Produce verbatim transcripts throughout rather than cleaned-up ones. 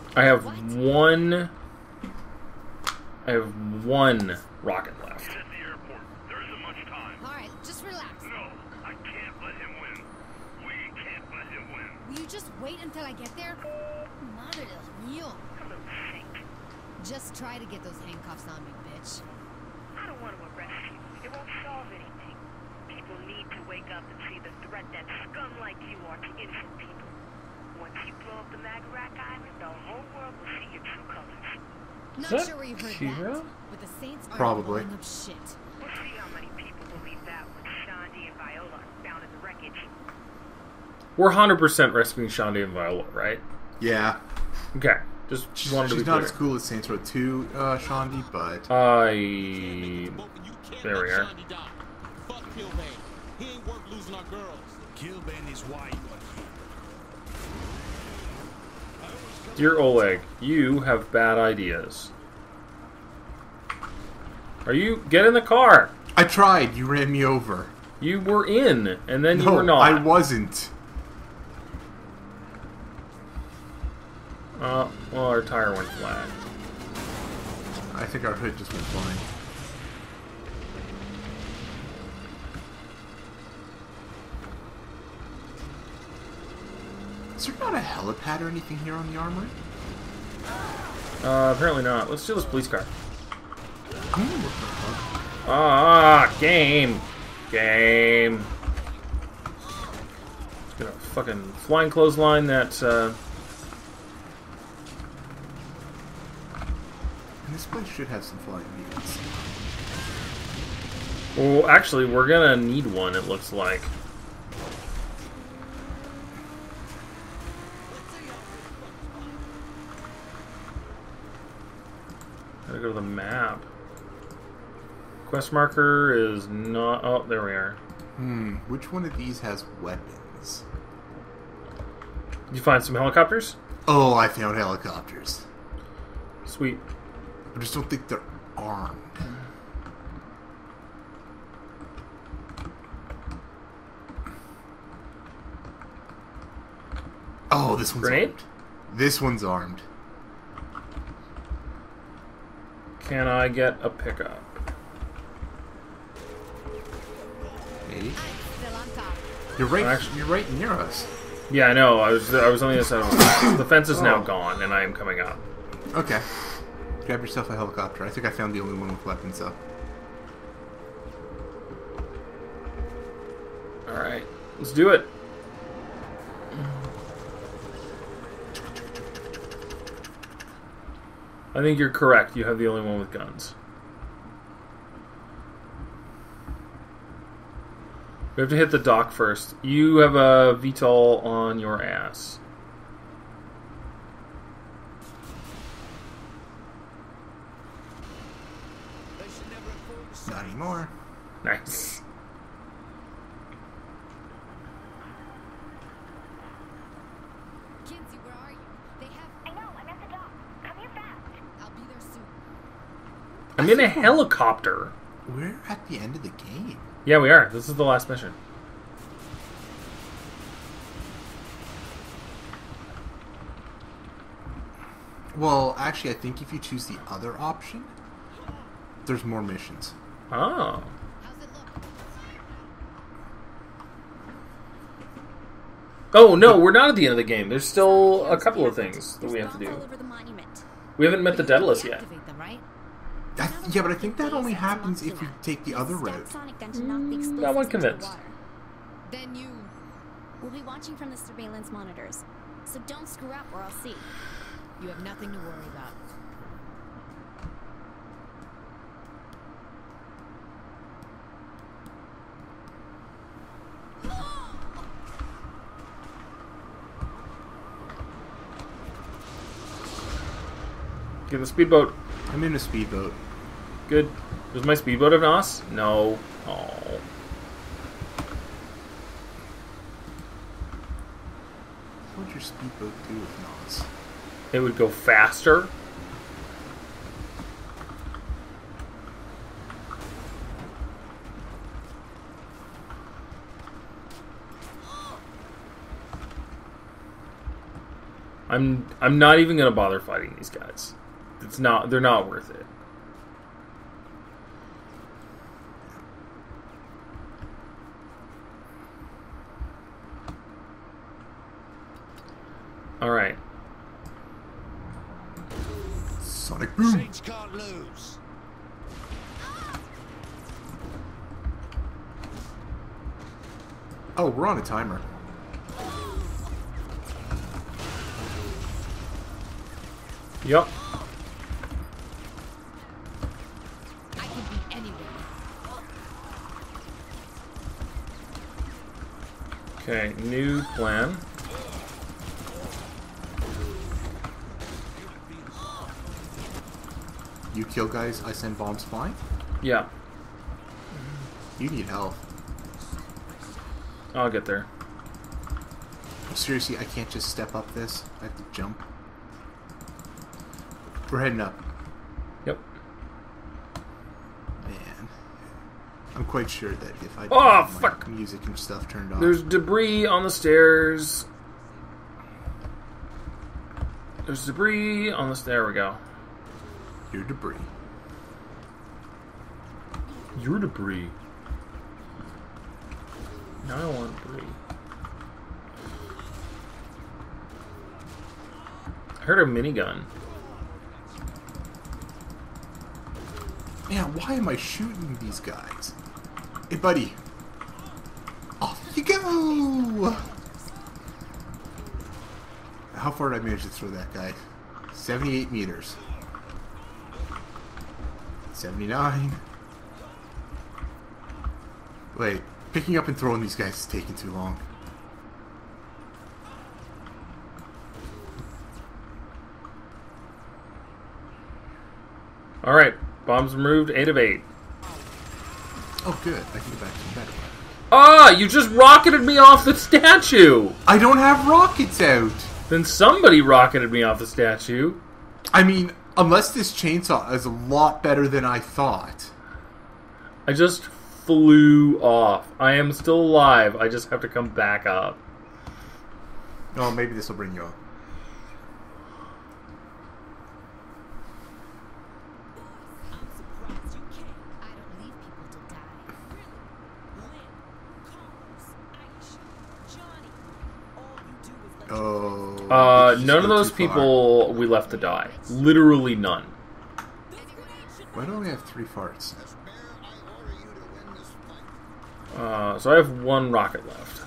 I have one. I have one rocket left. He's at the airport. There isn't much time. Alright, just relax. No, I can't let him win. We can't let him win. Will you just wait until I get there? Madre Dios mío. Hello, Saint. Just try to get those handcuffs on me, bitch. I don't want to arrest you. It won't solve anything. People need to wake up and see the threat that scum like you are to innocent people. Once you blow up the Magarac Island, the whole world will see your true colors. Not that sure where you heard Kira? that, but the Saints are Probably. blowing up shit. We'll see how many people believe that when Shandi and Viola are found in the wreckage. We're one hundred percent rescuing Shandi and Viola, right? Yeah. Okay. Just She's, wanted to she's be not clear. as cool as Saints Row two, uh, Shandi, but... I... There we are. Fuck Kilbane. He ain't worth losing our girls. Kilbane is why you are here. Dear Oleg, you have bad ideas. Are you... Get in the car! I tried. You ran me over. You were in, and then you No, were not. I wasn't. Uh, well, our tire went flat. I think our hood just went flying. Is there not a helipad or anything here on the armory? Uh, apparently not. Let's steal this police car. I'm gonna look for it. Ah, game! Game! Just gonna fucking flying clothesline that, uh... And this place should have some flying vehicles. Well, actually, we're gonna need one, it looks like. Gotta go to the map. Quest marker is not... Oh, there we are. Hmm, which one of these has weapons? Did you find some helicopters? Oh, I found helicopters. Sweet. I just don't think they're armed. Oh, this one's Grenade? armed. This one's armed. Can I get a pickup? Maybe. Still on top. You're right. Actually- You're right near us. Yeah, I know. I was I was on the other side of the fence. The fence is now Oh. gone, and I am coming up. Okay. Grab yourself a helicopter. I think I found the only one with weapons, though. Alright, let's do it. I think you're correct. You have the only one with guns. We have to hit the dock first. You have a V TOL on your ass. Not anymore. Nice. Kinsey, where are you? They have... I know, I'm at the dock. Come here fast. I'll be there soon. I'm in a helicopter. We're at the end of the game. Yeah, we are. This is the last mission. Well, actually, I think if you choose the other option, there's more missions. Oh. How's it look? Oh, no, we're not at the end of the game. There's still a couple of things that we have to There's bombs all do. over the monument. We haven't met the Daedalus yet. Deactivate them, right? I, yeah, but I think that only happens if you take the other route. Sonic gun to knock the Mm, explosives that one into the convinced. water. Then you... We'll be watching from the surveillance monitors, so don't screw up or I'll see. You have nothing to worry about. Get the speedboat. I'm in a speedboat. Good. Was my speedboat of N O S? No. Oh. What would your speedboat do with N O S? It would go faster. I'm I'm not even gonna bother fighting these guys. It's not. They're not worth it. All right. Sonic boom. Saints can't lose. Oh, we're on a timer. Yep. I can be anywhere. Okay, new plan. You kill guys, I send bombs flying. Yeah, You need help. I'll get there. Seriously, I can't just step up this. I have to jump. We're heading up. Yep. Man. I'm quite sure that if I Oh, have my fuck. music and stuff turned off. There's debris on the stairs. There's debris on the. There we go. Your debris. Your debris. Now I want debris. I heard a minigun. Man, why am I shooting these guys? Hey, buddy. Off you go! How far did I manage to throw that guy? seventy-eight meters. seventy-nine. Wait, picking up and throwing these guys is taking too long. Alright, bombs removed, eight of eight. Oh, good. I can go back to the better one. Ah, you just rocketed me off the statue! I don't have rockets out! Then somebody rocketed me off the statue. I mean, unless this chainsaw is a lot better than I thought. I just flew off. I am still alive. I just have to come back up. Oh, maybe this will bring you up. I'm surprised you came. I don't leave people to die. Really? Lynn, Carlos, Aisha, Johnny. All you do is let Oh. Uh, this is none of go those too far. people we left to die. Literally none. Why do I only have three farts? Uh, so I have one rocket left.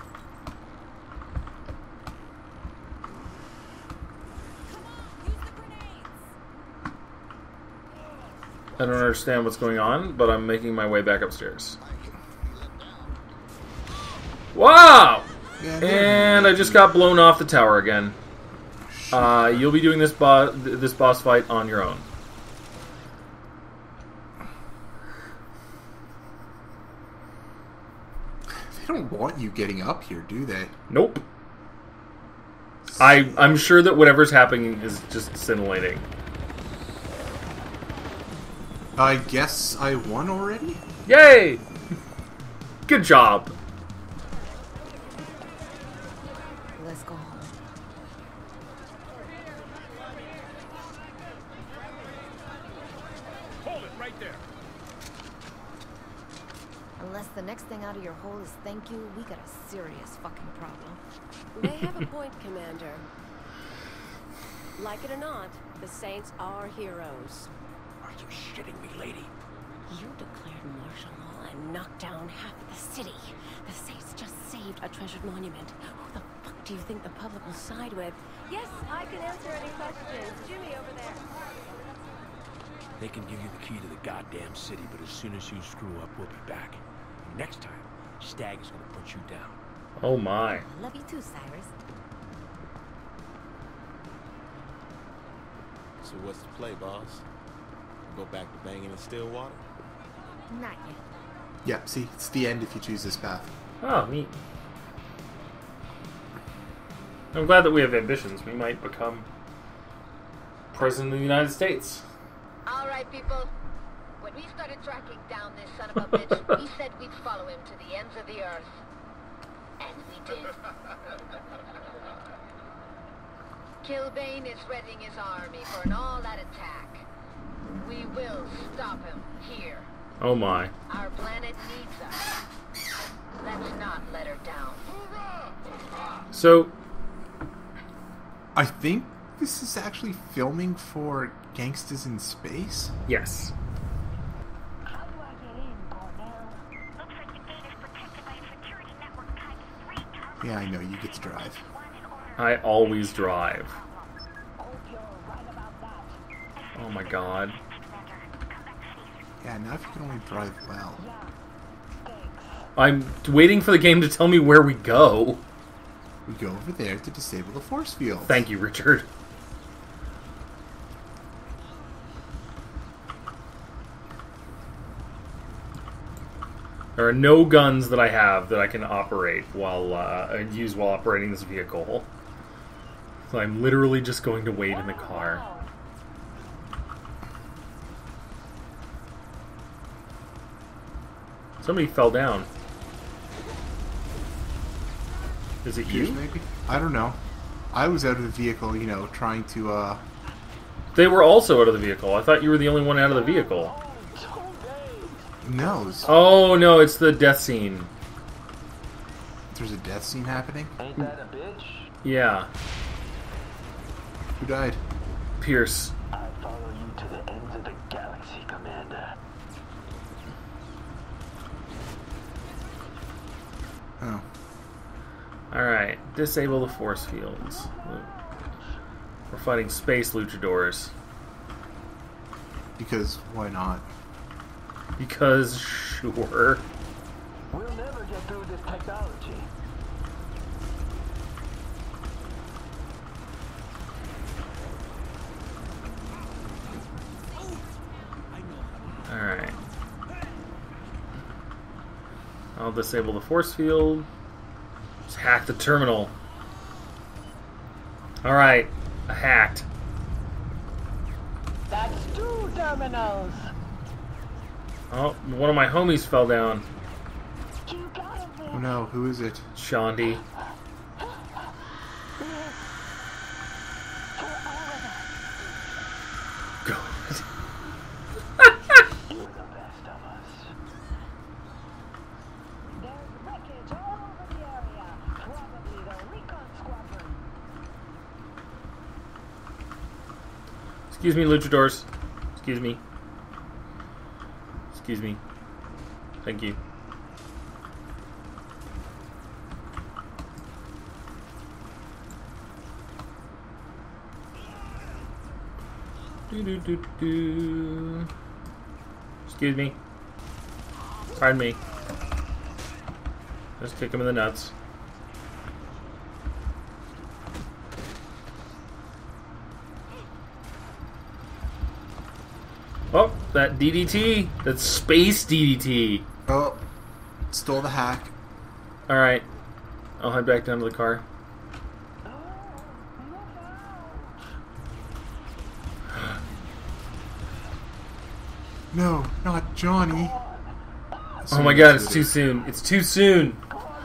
I don't understand what's going on, but I'm making my way back upstairs. Wow! Yeah, And I just got blown off the tower again. Uh, you'll be doing this boss this boss fight on your own. They don't want you getting up here, do they? Nope. I I'm sure that whatever's happening is just scintillating. I guess I won already? Yay! Good job. Let's go home. Hold it right there. Unless the next thing out of your hole is thank you, we got a serious fucking problem. They have a point, Commander. Like it or not, the Saints are heroes. Are you shitting me, lady? You declared martial law and knocked down half of the city. The Saints just saved a treasured monument. Who the fuck do you think the public will side with? Yes, I can answer any questions. Jimmy over there. They can give you the key to the goddamn city, but as soon as you screw up, we'll be back. Next time, Stag is gonna put you down. Oh my. Love you too, Cyrus. So what's the play, boss? Go back to banging in Stillwater? Not yet. Yeah, see, it's the end if you choose this path. Oh, neat. I'm glad that we have ambitions. We might become President of the United States. All right, people. When we started tracking down this son of a bitch, we said we'd follow him to the ends of the earth. And we did. Kilbane is readying his army for an all-out attack. We will stop him here. Oh my. Our planet needs us. Let's not let her down. So, I think this is actually filming for Gangsters in Space. yes. How do I get in, Cornell? Looks like the gate is protected by a security network tied to three terminals. Yeah, I know, you get to drive. I always drive. Hope you're right about that. Oh my god. Yeah, now if you can only drive well. Yeah. Thanks. I'm waiting for the game to tell me where we go. We go over there to disable the force field. Thank you, Richard. There are no guns that I have that I can operate while uh, and use while operating this vehicle. So I'm literally just going to wait in the car. Somebody fell down. Is it Yours, you? maybe? I don't know. I was out of the vehicle, you know, trying to, uh... They were also out of the vehicle. I thought you were the only one out of the vehicle. No, it's- Oh no, it's the death scene. there's a death scene happening. Ain't that a bitch? Yeah, Who died? Pierce. I follow you to the ends of the galaxy, Commander. Oh. Alright, disable the force fields. We're fighting space luchadors. Because, why not? Because, sure. We'll never get through this technology. Alright. I'll disable the force field. Just hack the terminal. Alright, I hacked. That's two terminals. Oh, one of my homies fell down. You gotta be. Oh no, who is it? Shondi. God. You're the best of us. There's wreckage all over the area. Probably the recon squadron. Excuse me, luchadors. Excuse me. Excuse me. Thank you. Do do do do. Excuse me. Pardon me. Just kick him in the nuts. Oh, that D D T. That's space D D T. Oh, stole the hack. Alright. I'll head back down to the car. No, not Johnny. Oh my god, it's too soon. It's too soon.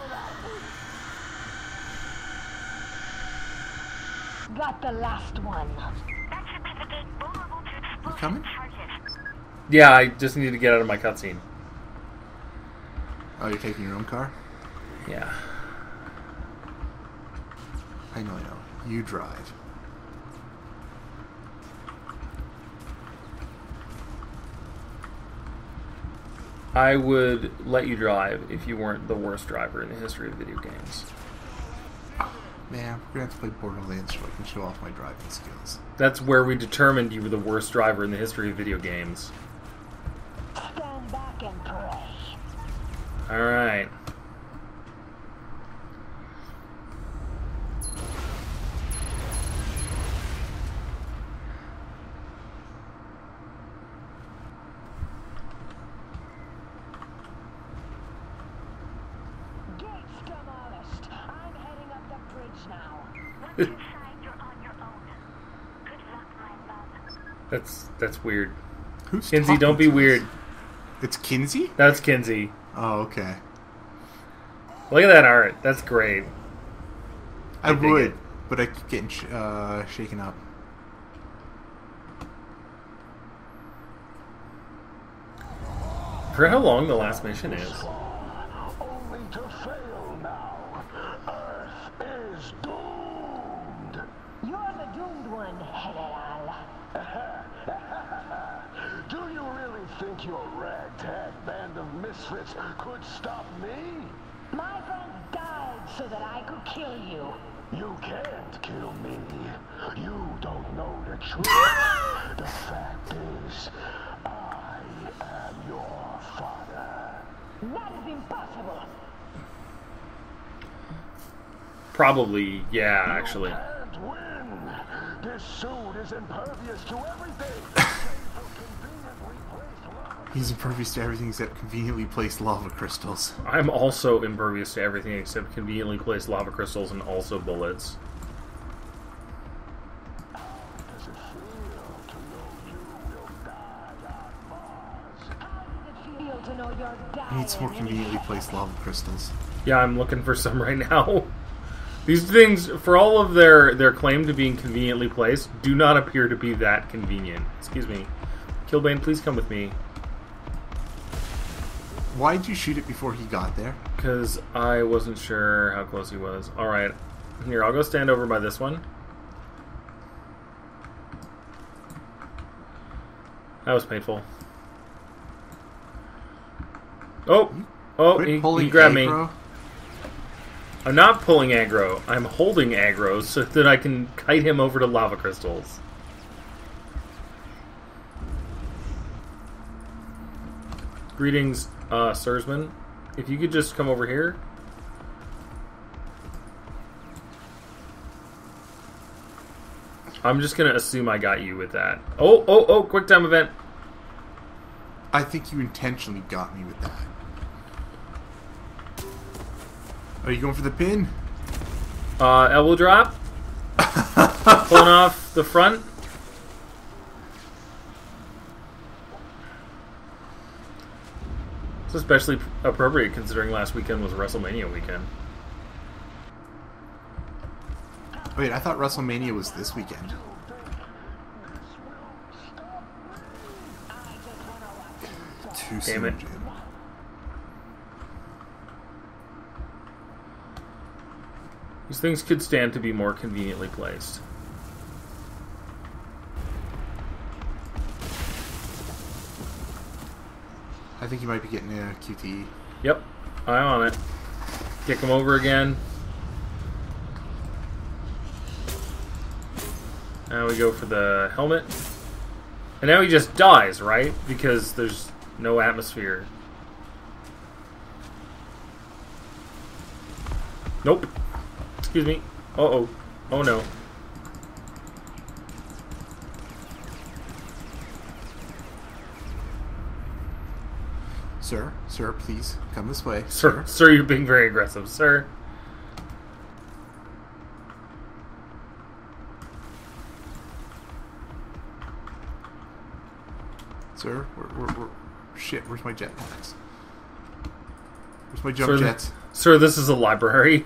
Got the last one. That should be the gate vulnerable to You explosion coming? charges. Yeah, I just need to get out of my cutscene. Oh, you're taking your own car? Yeah. I know, I know. You drive. I would let you drive if you weren't the worst driver in the history of video games. Man, we're gonna have to play Borderlands so I can show off my driving skills. That's where we determined you were the worst driver in the history of video games. Stand back and pray. Alright. Gates demolished. I'm heading up the bridge now. It- Inside, you're on your own. Good luck, my love. That's that's weird. Who's Kinsey, talking don't be to us? weird. It's Kinsey? That's Kinsey. Oh, okay. Look at that art. That's great. I, I dig would. it. but I keep getting sh uh, shaken up. For how long the last mission is. Only to fail now. Earth is doomed. You're the doomed one, General. Do you really think your ragtag band of misfits could stop me? My friends died so that I could kill you. You can't kill me. You don't know the truth. The fact is, I am your father. That is impossible. Probably, yeah, actually. You can't win. This suit is impervious to everything. He's impervious to everything except conveniently placed lava crystals. I'm also impervious to everything except conveniently placed lava crystals and also bullets. How does it feel to know you will die on Mars? How does it feel to know you're dying? He needs more conveniently placed lava crystals. Yeah, I'm looking for some right now. These things, for all of their, their claim to being conveniently placed, do not appear to be that convenient. Excuse me. Killbane, please come with me. Why'd you shoot it before he got there? Because I wasn't sure how close he was. Alright. Here, I'll go stand over by this one. That was painful. Oh! Oh, Quit he, pulling he grabbed aggro. me. I'm not pulling aggro. I'm holding aggro so that I can kite him over to lava crystals. Greetings, uh, Sursman. If you could just come over here. I'm just gonna assume I got you with that. Oh, oh, oh, quick time event. I think you intentionally got me with that. Are you going for the pin? Uh, elbow drop. Pulling off the front. It's especially appropriate considering last weekend was WrestleMania weekend. Wait, I thought WrestleMania was this weekend. Too Damn soon, it. Jim. These things could stand to be more conveniently placed. I think you might be getting a Q T E. Yep, I'm on it. Kick him over again. Now we go for the helmet. And now he just dies, right? Because there's no atmosphere. Nope. Excuse me. Uh-oh. Oh no. Sir, sir, please, come this way. Sir, sir, you're being very aggressive, sir. Sir, we're, we're, we're, shit, where's my jetpacks? Where's my jump Sir, jets? Sir, this is a library.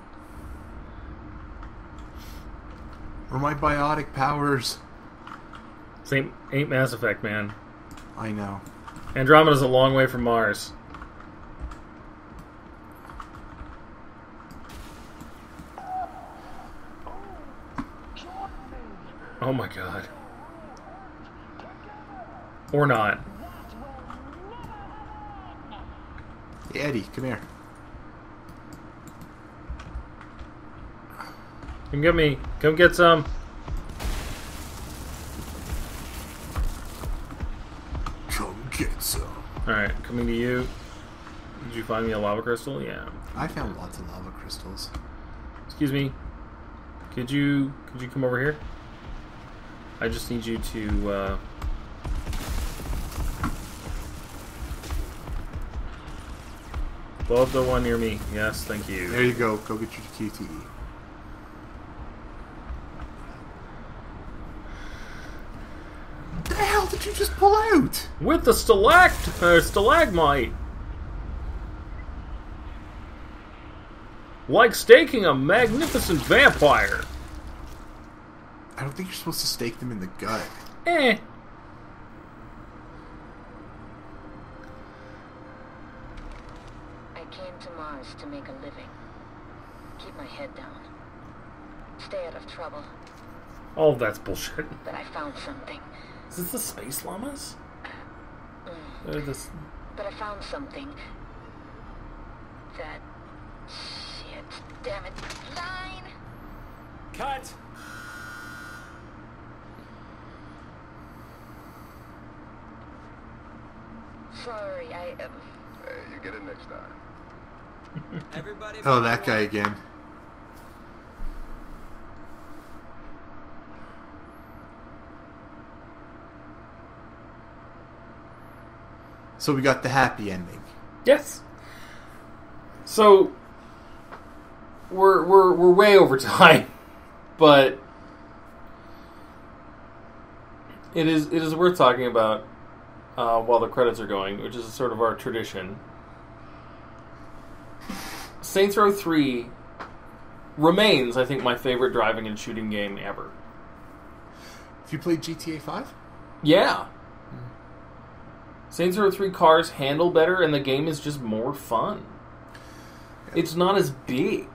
Where are my biotic powers? This ain't, ain't Mass Effect, man. I know. Andromeda's a long way from Mars. Oh my god. Or not. Hey, Eddie, come here. Come get me. Come get some. Come get some. Alright, coming to you. Did you find me a lava crystal? Yeah. I found lots of lava crystals. Excuse me. Could you could you come over here? I just need you to uh blow up the one near me. Yes, thank you. There you go. Go get your Q T E. The hell did you just pull out? With the stalact uh, stalagmite. Like staking a magnificent vampire. I don't think you're supposed to stake them in the gut. Eh. I came to Mars to make a living. Keep my head down. Stay out of trouble. All of that's bullshit. But I found something. Is this the space llamas? Mm. Or this... But I found something. That... Shit. Damn it. Line! Cut! Sorry, I... Um... Hey, you get it next time. Everybody. Oh, that guy again. So we got the happy ending. Yes. So we're we're we're way over time, but it is it is worth talking about uh, while the credits are going, which is sort of our tradition. Saints Row three remains, I think, my favorite driving and shooting game ever. Have you played G T A five? Yeah. Saints Row three cars handle better, and the game is just more fun. Yeah. It's not as big.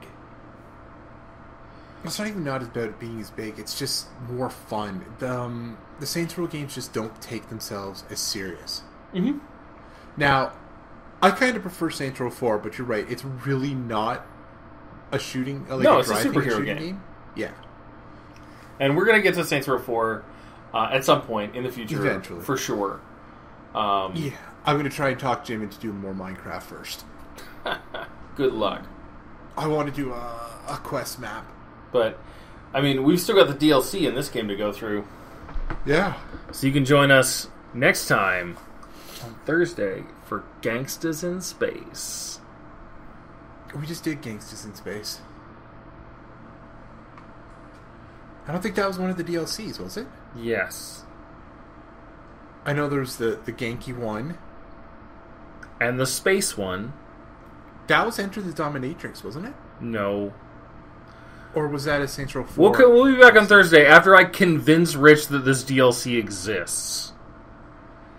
It's not even not about being as big. It's just more fun. The, um, the Saints Row games just don't take themselves as serious. Mm-hmm. Now, I kind of prefer Saints Row four, but you're right. It's really not a shooting, like no, a it's a driving superhero shooting game. game. Yeah. And we're going to get to Saints Row four uh, at some point in the future. Eventually. For sure. Um, Yeah. I'm going to try and talk Jim into doing more Minecraft first. Good luck. I want to do a, a quest map. But, I mean, we've still got the D L C in this game to go through. Yeah. So you can join us next time on Thursday for Gangstas in Space. We just did Gangsters in Space. I don't think that was one of the D L Cs, was it? Yes. I know there's the, the Genki one. And the space one. That was Enter the Dominatrix, wasn't it? No. Or was that a Saints Row four? We'll, co- we'll be back on Thursday after I convince Rich that this D L C exists.